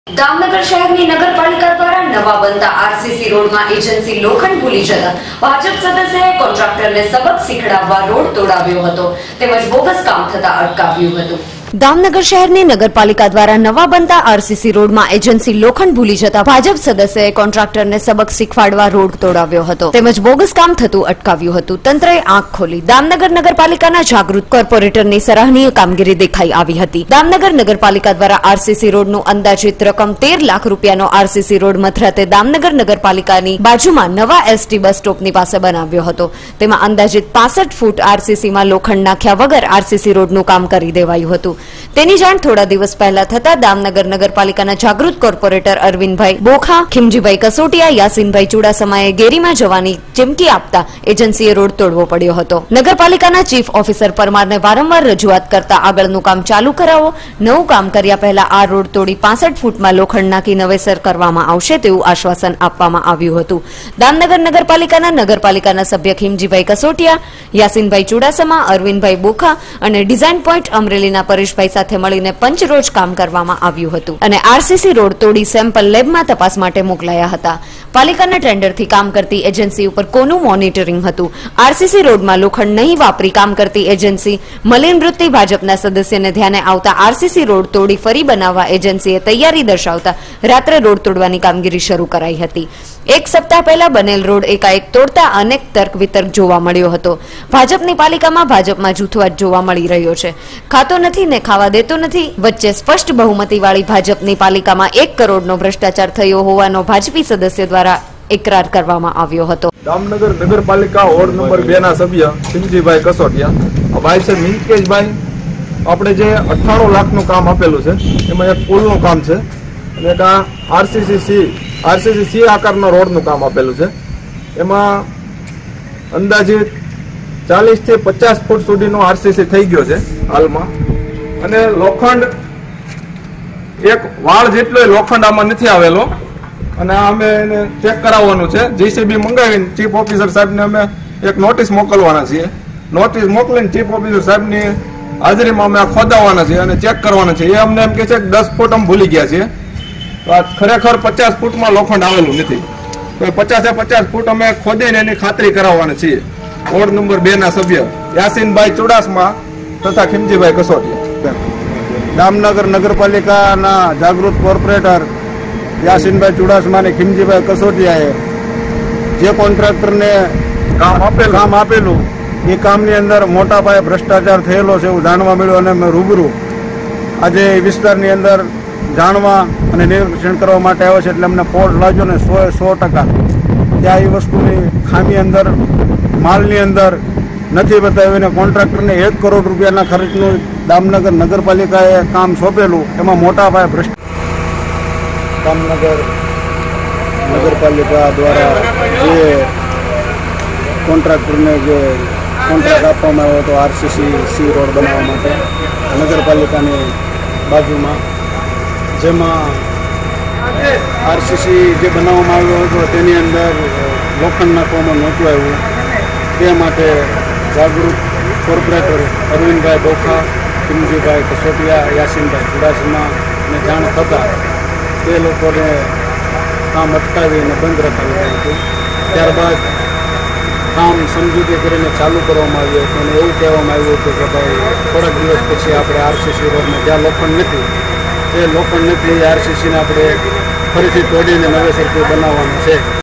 दामनगर शहરની નગરપાલિકા દ્વારા નવા બનતા આરસીસી રોડમાં એજન્સી લોખંડ ભૂલી જતા ભાજપ સદસ્યએ કોન્ટ્રાક્ટરને સબક શીખડાવવા રોડ તોડાવ્યો હતો તેમજ બોગસ કામ થતા અટકાવ્યું હતું। दामनगर शहરની નગરપાલિકા દ્વારા નવા બનતા આરસીસી રોડમાં એજન્સી લોખંડ ભૂલી જતા ભાજપ સદસ્યએ કોન્ટ્રાક્ટરને સબક શીખવાડવા રોડ તોડાવ્યો હતો તેમજ બોગસ કામ થતું અટકાવ્યું હતું। તંત્રએ આંખ ખોલી દામનગર નગરપાલિકાના જાગૃત કોર્પોરેટરની સરાહનીય કામગીરી દેખાઈ આવી હતી। દામનગર નગરપાલિકા દ્વારા આરસીસી રોડનું અંદાજિત રકમ 13 લાખ રૂપિયાનો આરસીસી રોડ મથરાતે દામનગર નગરપાલિકાની બાજુમાં નવા એસટી બસ સ્ટોપની પાસે બનાવ્યો હતો। તેમાં અંદાજિત 65 ફૂટ આરસીસીમાં લોખંડ નાખ્યા વગર આરસીસી રોડનું કામ કરી દેવાયું હતું। તેની જાણ થોડા દિવસ પહેલા થતા દામનગર નગરપાલિકાના જાગૃત કોર્પોરેટર અરવિંદભાઈ બોખા, ખીમજીભાઈ કસોટિયા, યાસીનભાઈ ચુડાસમાએ ગેરીમાં જવાની ચીમકી આપતા એજન્સીએ રોડ તોડવો પડ્યો હતો। નગરપાલિકાના ચીફ ઓફિસર પરમારને વારંવાર રજૂઆત કરતા આગળનું કામ ચાલુ કરાવો, નવું કામ કર્યા પહેલા આ રોડ તોડી 65 ફૂટમાં લોખંડ નાખી નવેસર કરવામાં આવશે તેવું આશ્વાસન આપવામાં આવ્યું હતું। દામનગર નગરપાલિકાના સભ્ય ખીમજીભાઈ કસોટિયા, યાસીનભાઈ ચુડાસમા, અરવિંદભાઈ બોખા અને ડિઝાઇન પોઈન્ટ અમરેલીના પરેશભાઈ સાથે મળીને પંચરોજ કામ કરવામાં આવ્યું હતું અને આરસીસી રોડ તોડી સેમ્પલ લેબમાં તપાસ માટે મોકલાયા હતા। પાલિકાના ટેન્ડરથી કામ કરતી એજન્સી ઉપર કોનું મોનિટરિંગ હતું? આરસીસી રોડમાં લોખંડ નહીં વાપરી કામ કરતી એજન્સી મલિન વૃત્તિ ભાજપના સદસ્યને ધ્યાને આવતા આરસીસી રોડ તોડી ફરી બનાવવા એજન્સીએ તૈયારી દર્શાવતા રાત્રે રોડ તોડવાની કામગીરી શરૂ કરાઈ હતી। એક સપ્તાહ પહેલા બનેલ રોડ એકાએક તોડતા અનેક તર્ક વિતર્ક જોવા મળ્યો હતો। ભાજપની પાલિકામાં ભાજપમાં જૂથવાદ જોવા મળી રહ્યો છે। ખાતો નથી ને ખાવા દેતો નથી વચ્ચે સ્પષ્ટ બહુમતીવાળી ભાજપની પાલિકામાં 1 કરોડનો ભ્રષ્ટાચાર થયો હોવાનો ભાજપી સદસ્ય દ્વારા ઇકરાર કરવામાં આવ્યો હતો। દામનગર નગરપાલિકા વોર્ડ નંબર 2 ના સભ્ય ખીમજીભાઈ કસોટિયા, ભાઈ છે મિંકેશભાઈ, આપણે જે 98 લાખનું કામ આપેલું છે એમાં એક પુલનું કામ છે અને એક આરસીસી આકારનો રોડનું કામ આપેલું છે। એમાં અંદાજિત 40 થી 50 ફૂટ સુધીનો આરસીસી થઈ ગયો છે હાલમાં અને લોખંડ એક વાળ જેટલો લોખંડ આમાં નથી આવેલો અને અમે એને ચેક કરાવવાનું છે। જીસીબી મંગાવીને ચીફ ઓફિસર સાહેબને અમે એક નોટિસ મોકલવાના છીએ। નોટિસ મોકલીને ચીફ ઓફિસર સાહેબની હાજરીમાં અમે ખોદાવવાના છીએ અને ચેક કરવાના છે। એ અમને એમ કહે છે કે 10 ફૂટ અમે ભૂલી ગયા છીએ, તો આ ખરેખર 50 ફૂટમાં લોખંડ આવેલું નથી, તો 50 ફૂટ અમે ખોદીને એની ખાતરી કરાવવાના છીએ। વોર્ડ નંબર 2 ના સભ્ય યાસીનભાઈ ચુડાસમા તથા ખીમજીભાઈ કસોટિયા। દામનગર નગરપાલિકાના જાગૃત કોર્પોરેટર યાસીનભાઈ ચુડાસમા અને ખીમજીભાઈ કસોટિયાએ જે કોન્ટ્રાક્ટરને કામ આપેલું એ કામની અંદર મોટા પાયે ભ્રષ્ટાચાર થયેલો છે એવું જાણવા મળ્યું અને મેં રૂબરૂ આજે વિસ્તારની અંદર જાણવા અને નિરીક્ષણ કરવા માટે આવ્યો છે એટલે અમને ફોલ્ટ લાગ્યો ને 100% ત્યાં એ વસ્તુની ખામી અંદર માલની અંદર નથી બતાવ્યું અને કોન્ટ્રાક્ટરને 1 કરોડ રૂપિયાના ખર્ચનું દામનગર નગરપાલિકાએ કામ સોંપેલું એમાં મોટા પાયે દામનગર નગરપાલિકા દ્વારા જે કોન્ટ્રાક્ટરને જે કોન્ટ્રાક્ટ આપવામાં આવ્યો હતો આરસીસી રોડ બનાવવા માટે નગરપાલિકાની બાજુમાં, જેમાં આરસીસી જે બનાવવામાં આવ્યો હતો તેની અંદર લોખંડ નાખવામાં નહોતું આવ્યું, તે માટે જાગૃત કોર્પોરેટર અરવિંદભાઈ બોખા, ખીમજીભાઈ કસોટિયા, યાસીનભાઈ ચુડાસમાને જાણ થતાં તે લોકોને કામ અટકાવી અને બંધ રખાવ્યું હતું। ત્યારબાદ કામ સમજૂતી કરીને ચાલુ કરવામાં આવ્યું હતું અને એવું કહેવામાં આવ્યું હતું કે ભાઈ થોડાક દિવસ પછી આપણે આરસીસી રોડમાં જ્યાં લોખંડ નથી એ લોખંડ નથી આરસીસીને આપણે ફરીથી તોડીને નવેસરથી બનાવવાનું છે।